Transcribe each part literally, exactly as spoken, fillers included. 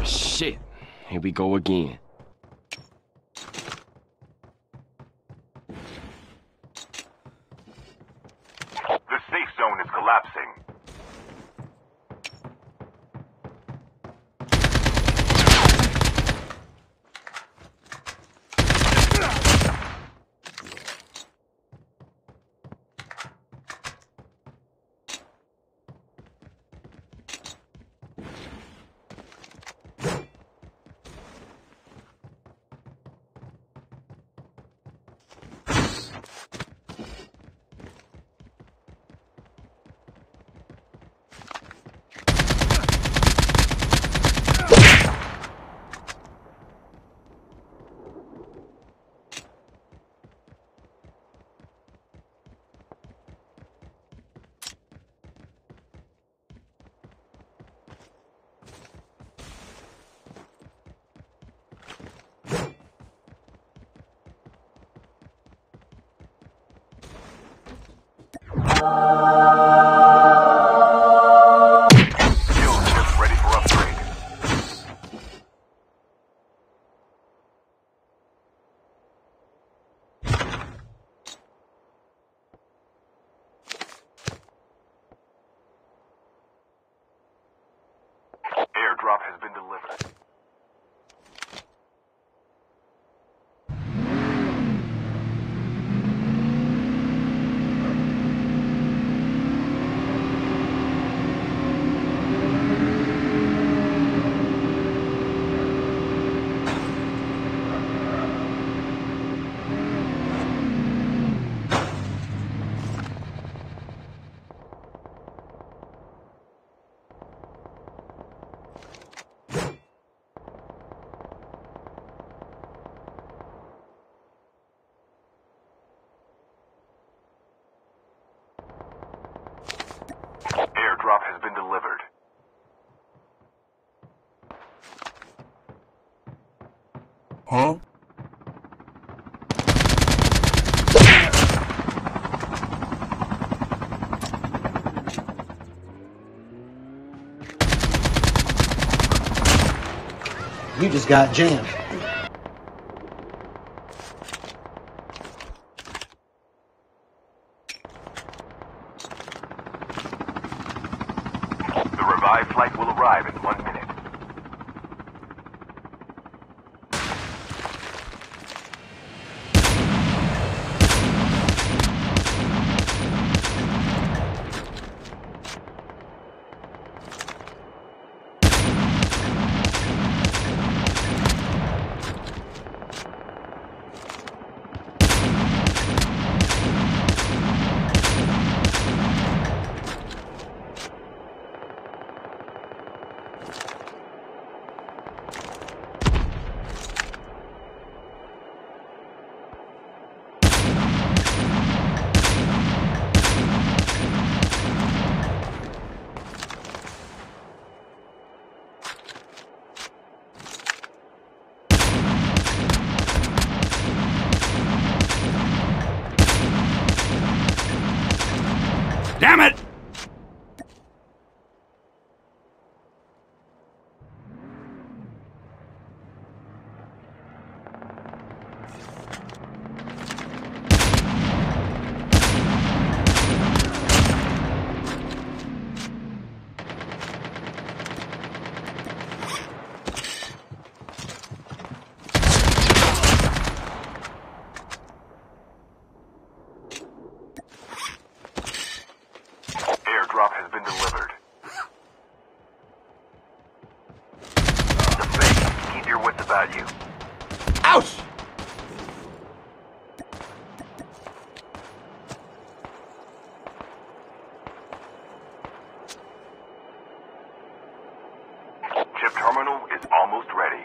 Shit. Here we go again. The safe zone is collapsing. Shield ship ready for upgrade. Airdrop has been delivered. Airdrop has been delivered. Huh? You just got jammed. The revived flight will arrive in one minute. Damn it! Airdrop has been delivered. The fake. Keep your wits about you. Ouch! Chip terminal is almost ready.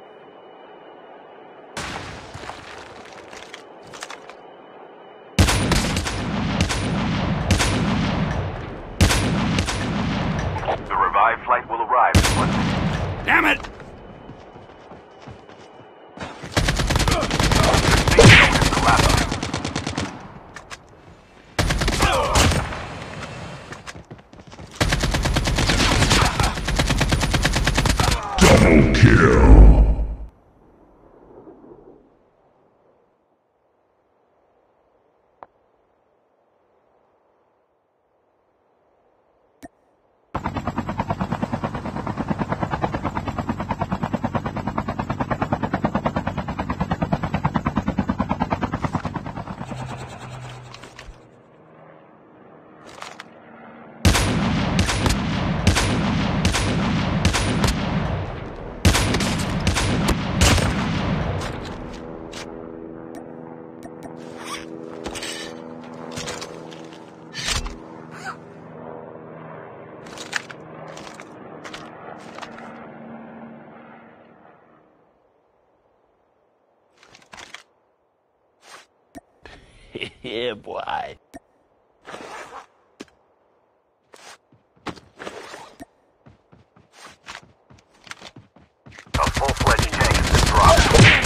The revived flight will arrive in one minute. Damn it! The safe zone is collapsing. Double Yeah, boy. A full-fledged tank has been dropped.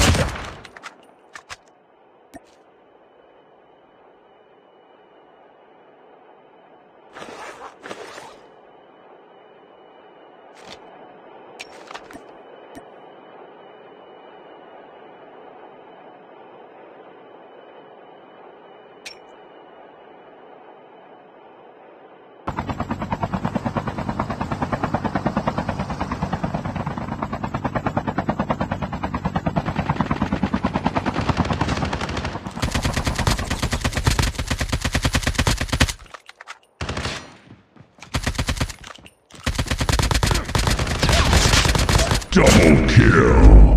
Double kill.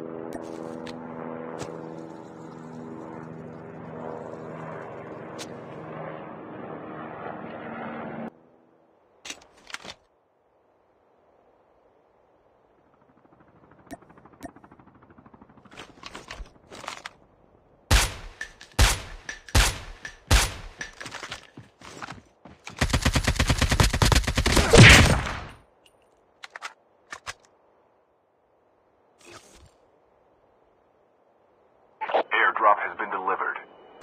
Airdrop has been delivered.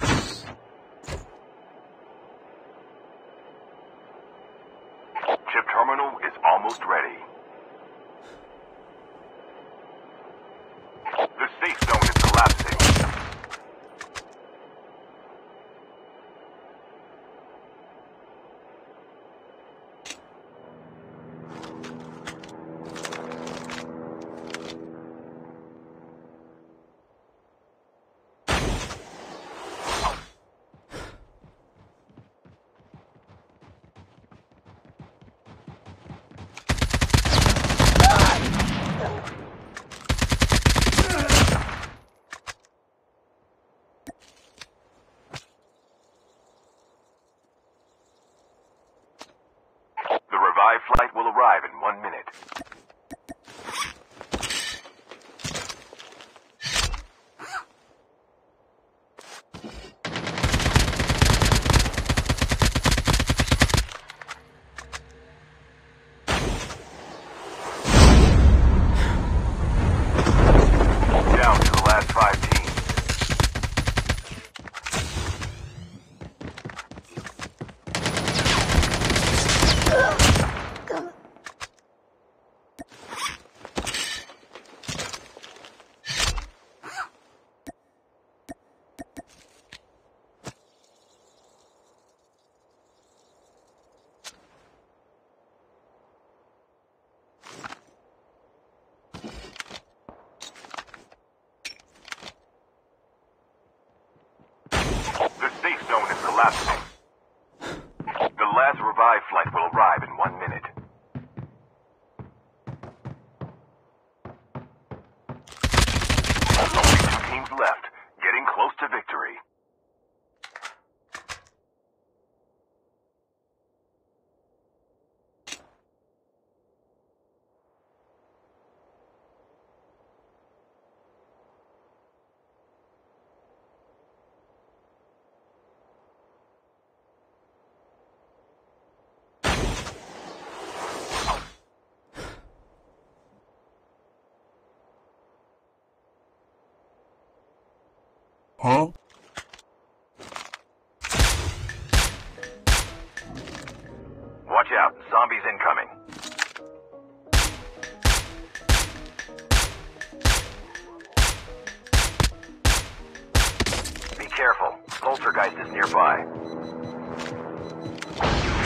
Chip terminal is almost ready. The safe zone is collapsing. The revived flight will arrive in one minute. Down to the last five teams. The safe zone is collapsing. The last revived flight will arrive in one minute. Only two teams left, getting close to victory. Huh? Watch out, zombies incoming. Be careful, poltergeist is nearby.